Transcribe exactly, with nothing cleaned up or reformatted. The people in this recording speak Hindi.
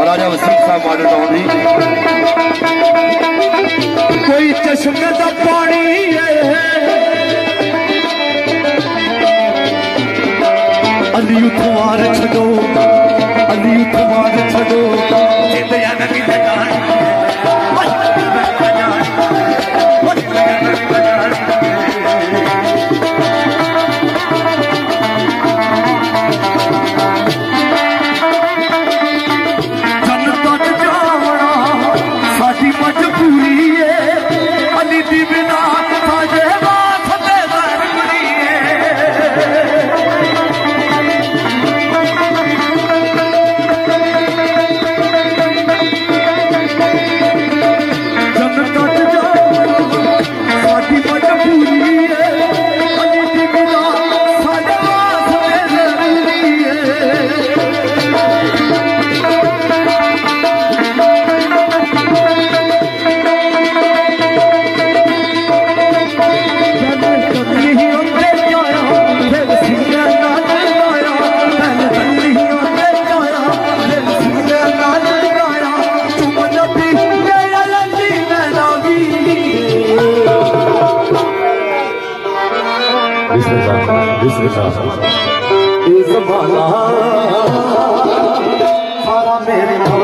राजा वसीम साहब मॉडल टाउन दी कोई चश्मे का पानी है अली उठवार छो अली उठवार छो इस बाला मेरे